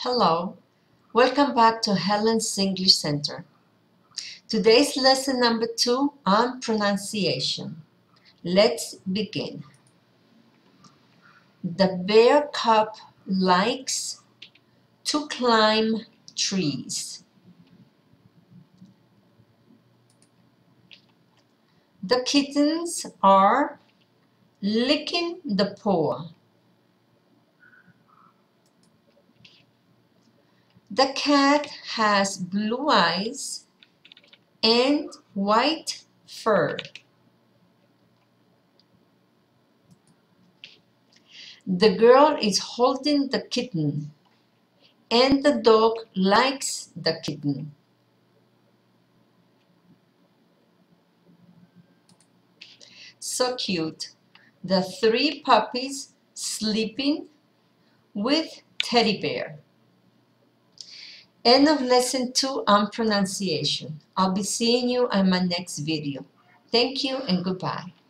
Hello, welcome back to Helen's English Center. Today's lesson number 2 on pronunciation. Let's begin. The bear cub likes to climb trees. The kittens are licking the paw. The cat has blue eyes and white fur. The girl is holding the kitten, and the dog likes the kitten. So cute. The 3 puppies sleeping with teddy bear. End of lesson 2 on pronunciation. I'll be seeing you in my next video. Thank you and goodbye.